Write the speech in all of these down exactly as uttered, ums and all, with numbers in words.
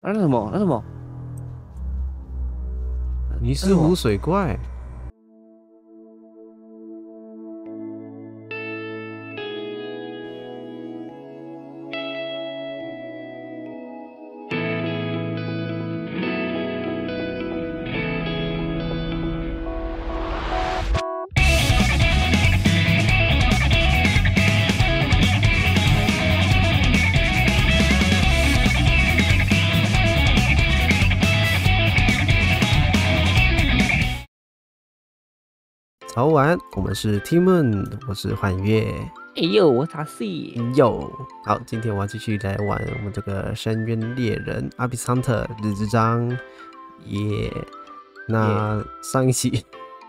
那是什么？那什么？ 尼斯湖水怪。早晚，我们是 Timon， 我是幻月。 哎呦，我打 C。 哟，好，今天我要继续来玩我们这个深渊猎人 Abyss Hunter 日之章。耶、yeah ，那上一集，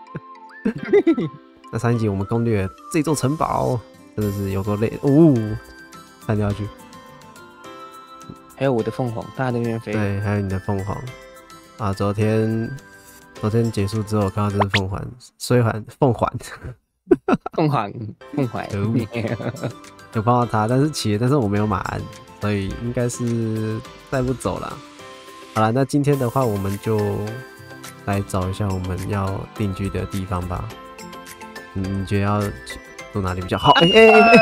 那上一集我们攻略这座城堡，真的是有够累哦，看下去。 还有我的凤凰，它在那边飞。 对，还有你的凤凰啊，昨天。昨天结束之后，看到这只凤凰，虽然凤凰， 凤凰，凤凰， 有碰到它，但是骑，但是我没有马鞍，所以应该是带不走了。好了，那今天的话，我们就来找一下我们要定居的地方吧。嗯，你觉得要住哪里比较好？哎哎哎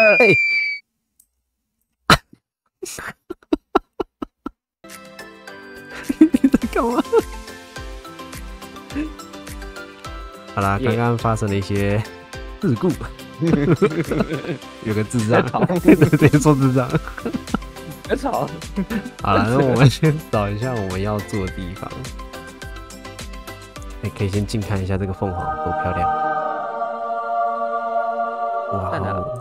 哎！你在干嘛？好啦，刚刚发生了一些事故，有个智障，直接说智障， 别吵。 好了，那我们先找一下我们要住的地方。哎、欸，可以先近看一下这个凤凰多漂亮！哇哦！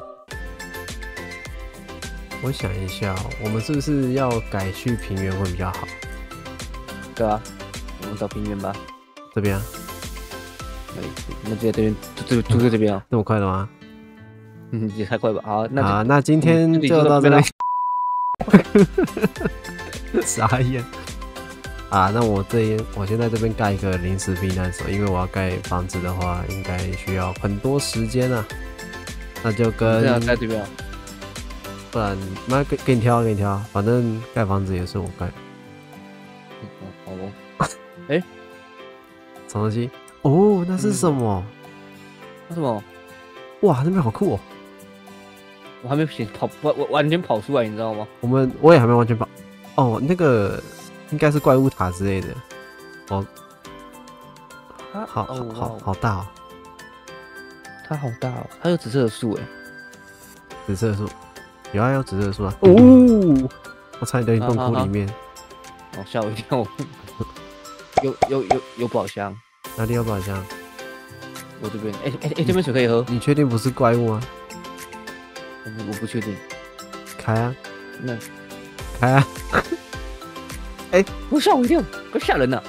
我想一下、喔，我们是不是要改去平原会比较好？ 对啊，我们找平原吧。 这边啊。 那直接这边就就在这边啊？ 这么快了吗？ 嗯，也太快吧。好，那啊，那今天就到这边。傻眼啊！那我这边，我先在这边盖一个临时避难所，因为我要盖房子的话，应该需要很多时间啊。那就跟这样盖这边啊？ 不然那给给你挑，给你挑，反正盖房子也是我盖。 嗯，好哦。哎、欸， 什么东西？哦，那是什么？ 那什么？ 哇，那边好酷哦！ 我还没跑，我我完全跑出来，你知道吗？ 我们我也还没完全跑。哦，那个应该是怪物塔之类的。哦，好好好好大哦！ 它好大哦，它有紫色的树哎。 紫色的树，有啊，有紫色的树啊！哦，我差点掉进洞窟里面。 哦，吓我一跳！有有有有宝箱。 哪里有宝箱？ 我这边，哎哎哎，这边水可以喝。 你确定不是怪物吗？ 我不确定。 开啊！ 那开啊！哎、欸， 我吓我一跳，可吓人了。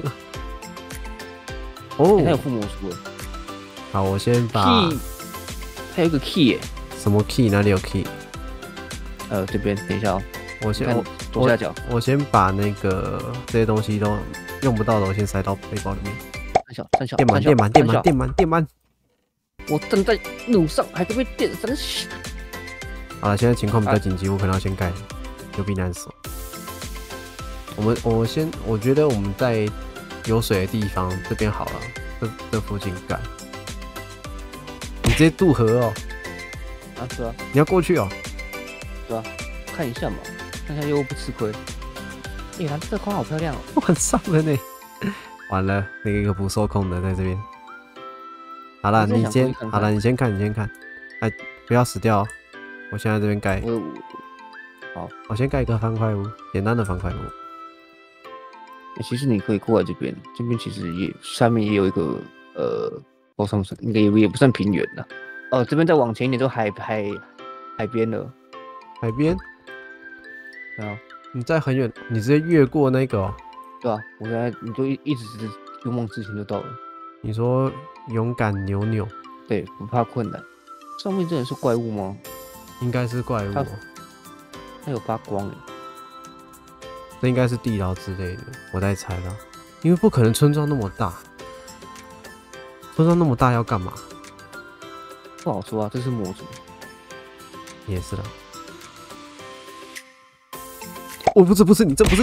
哦， 他有附魔术哎。 好，我先把。 key， 它有一个 key 哎。 什么 key？ 哪里有 key？ 呃，这边，等一下哦。 我先我左下角。 我先把那个这些东西都用不到的，我先塞到背包里面。 三小，三小， 电满，电满，电满，电满，电满。 我正在路上，还被电三小。 好了，现在情况比较紧急，我可能要先盖有避难所。我们，我先，我觉得我们在有水的地方这边好了，这这附近盖。你直接渡河哦？ 啊，是啊。 你要过去哦？ 对啊，看一下嘛，看一下又不吃亏。哎、欸，它这花好漂亮哦！ 晚上了呢。完了，那个一个不受控的在这边。好了，你先，看看好了，你先看，你先看。哎，不要死掉、哦！我现在这边盖。 我好， 我先盖一个方块屋，简单的方块屋。 欸、其实你可以过来这边，这边其实也下面也有一个呃，高上山，应该也也不算平原了。哦、呃，这边再往前一点就海海海边了。 海边？ 对啊。 你在很远，你直接越过那个、哦。 对啊，我现在你就一一直是勇往直前就到了。 你说勇敢扭扭， 对，不怕困难。上面真的是怪物吗？ 应该是怪物、哦。 它有发光诶， 这应该是地牢之类的，我在猜啦。因为不可能村庄那么大，村庄那么大要干嘛？ 不好说啊，这是魔族。 也是啦。哦，不是不是你，这不是你，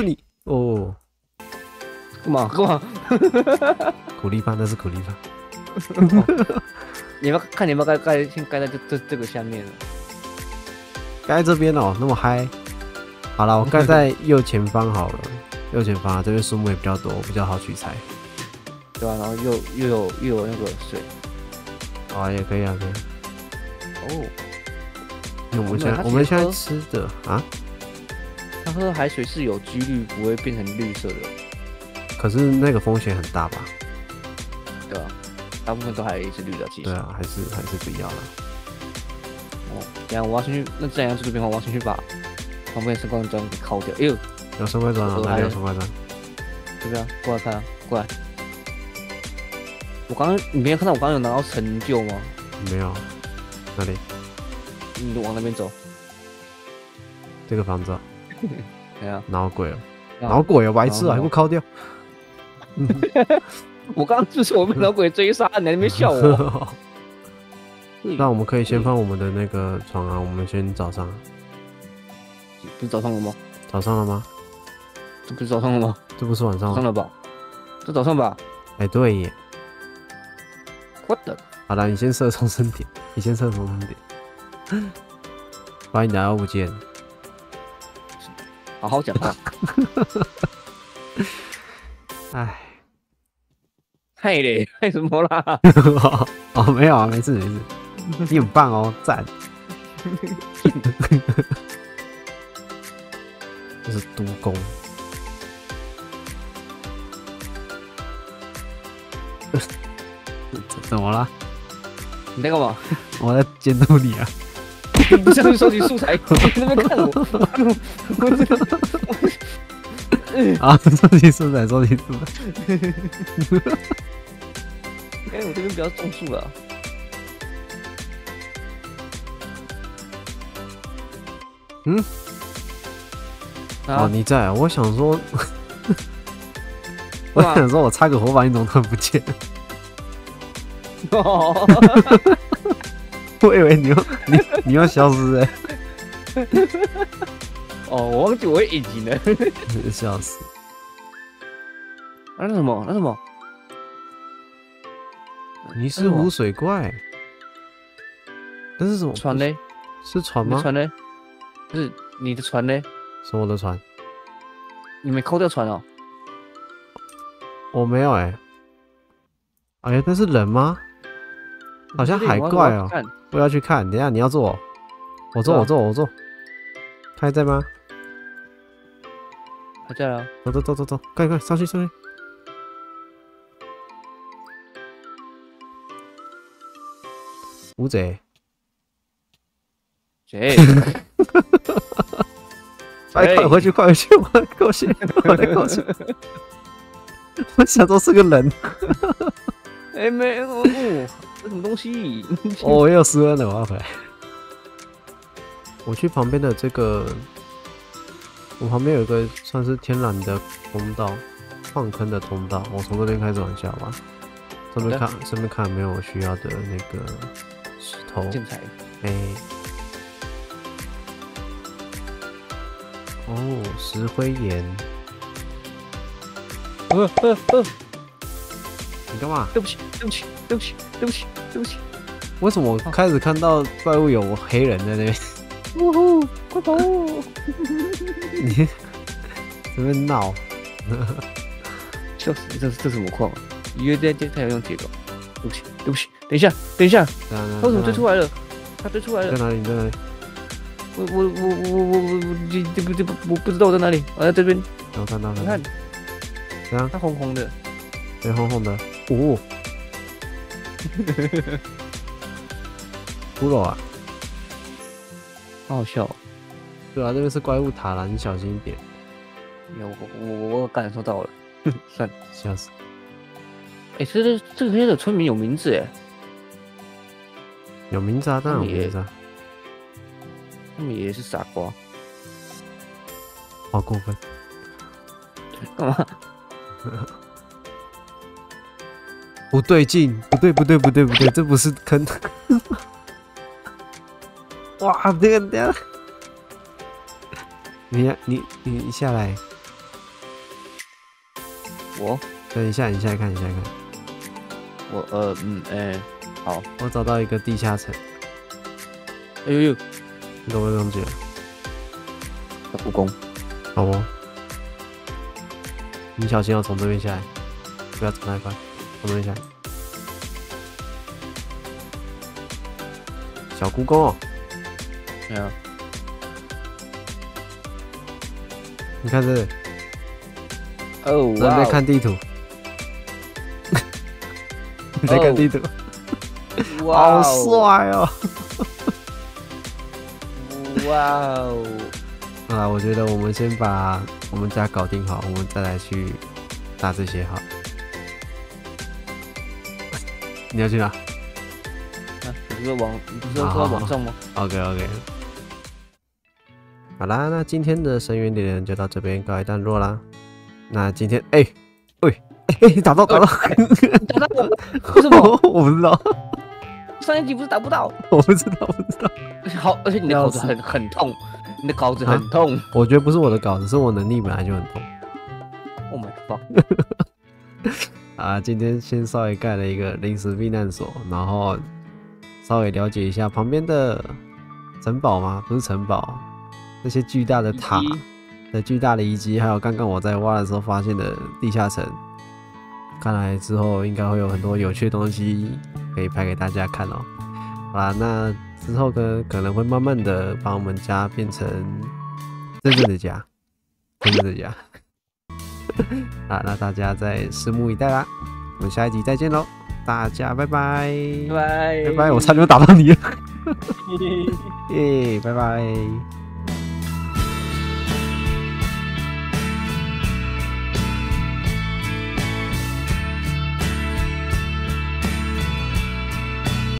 哦， 干嘛干嘛？ 苦力怕那是苦力怕。 哦你要不要看你要不要盖盖先盖在这这这个下面了？ 盖在这边哦，那么嗨。好了，我盖在右前方好了。右前方啊，这边树木也比较多，比较好取材。 对吧、啊？然后又又有又有那个水。 啊，也可以啊，可以。 哦。 因为我们现在我们现在吃的啊， 它喝海水是有几率不会变成绿色的。 可是那个风险很大吧？ 对吧、啊？大部分都还是绿的，其实。 对啊，还是还是不要了。 哦，等下我要先去，那这样这个变化，我要先去把旁边的升降砖给敲掉。哎呦， 有升降砖啊，哪里有升降砖？ 这边啊，过来看啊，过来。我刚刚你没有看到我刚刚有拿到成就吗？ 没有，哪里？ 你往那边走。 这个房子、啊。 对啊。 脑鬼哦，脑鬼哦，白痴啊，还不敲掉？ 我刚刚就是我被老鬼追杀，你还在那边笑我。 那我们可以先放我们的那个床啊，我们先早上。 不是早上了吗？ 早上了吗？ 这不是早上了吗？ 这不是晚上早上了吧？这早上吧？ 哎、欸，对耶。 我的。 好了，你先设重生点，你先设重生点。不然你等下又不见。 好好讲话。 哎。 害嘞，害什么啦？ 哦，没有啊，没事没事，你很棒哦，赞。这是督工。怎么了？ 你在干嘛？ 我在监督你啊。 你不是要去收集素材？你在那边看我。 啊，收集素材，收集素材。 哎、欸，我这边比较种树了。 嗯？ 啊、 哦，你在、啊？我想说，我想说，我插个火把，你怎么突然不见？ 哦， 我以为你要你你要消失哎、欸。 哦，我忘记我会隐形了。 笑死！ 啊，那什么？那什么？ 尼斯湖水怪，那是什么船嘞？ 是船吗？ 船嘞？不是你的船嘞？ 是我的船。 你没扣掉船哦？ 我没有哎、欸。哎呀，那是人吗？好像海怪哦、喔。我要去看，等一下你要坐，我坐，我坐，我坐。他还在吗？ 还在啊。 走走走走走，快快上去上去。乌贼， 谁？ 快快回去，快回去！我来过去，我来过去。我想说是个人。 哎、欸，没有，这什么东西？ 哦，我有失温了，我要回来。我去旁边的这个，我旁边有一个算是天然的通道，放坑的通道。我从这边开始往下吧，顺便看，顺便看有没有我需要的那个石头建材。 哎、欸，哦，石灰岩。 呃呃呃， 你干嘛？ 对不起，对不起，对不起，对不起，对不起。 为什么我开始看到怪物有黑人在那边？ 呜呼，快跑！ 你在那边闹？ 笑死！这是这是什么矿啊？约在这太阳用铁镐。对不起，对不起，等一下，等一下，他为什么追出来了？他追出来了。 在哪里？你在哪里？ 我我我我我我这这不这不我不知道我在哪里。我在这边。 我看到了。 你看， 怎样？ 它红红的。 对，红红的。哦。骷髅啊！ 好好笑、哦。 对啊，这边是怪物塔啦，你小心一点。 有我我我感受到了。算了， 笑死。 哎、欸，这个这个黑的村民有名字哎。 有名字啊，当然有名字啊。 他们也是傻瓜。 好过分。 干嘛？ 不对劲，不对不对不对不对，这不是坑。哇，这个这样，你你你你下来， 我等一下，你现在看，你现在看， 我呃嗯哎、欸，好， 我找到一个地下城。 哎呦呦， 你懂不懂姐？ 小故宫， 好哦。你小心要从这边下来，不要从那一块，从这边下来。小故宫哦， 对啊， 你看这里， 哦， 正在看地图，你在看地图， 哇， 好帅哦！ 哇哦！ 好啦，我觉得我们先把我们家搞定好，我们再来去打这些好。你要去哪？ 啊，你不是说往，你不是说说往上吗 ？OK OK。好啦，那今天的深渊猎人就到这边告一段落啦。那今天，哎、欸，喂，哎、欸，打到打到， 打到我，为什么？ 我不知道。 上一集不是打不到？ 我不知道，不知道。 好，而且你的稿子很很痛，你的稿子很痛。 啊、我觉得不是我的稿子，是我能力本来就很痛。 Oh my god！ 啊，今天先稍微盖了一个临时避难所，然后稍微了解一下旁边的城堡吗？不是城堡，那些巨大的塔的巨大的遗迹，还有刚刚我在挖的时候发现的地下城。看来之后应该会有很多有趣的东西可以拍给大家看哦。好啦，那之后呢可能会慢慢的把我们家变成真正的家，真正的家。啊，那大家再拭目以待啦。我们下一集再见喽，大家拜拜， 拜拜拜拜，我差点打到你了，耶，拜拜。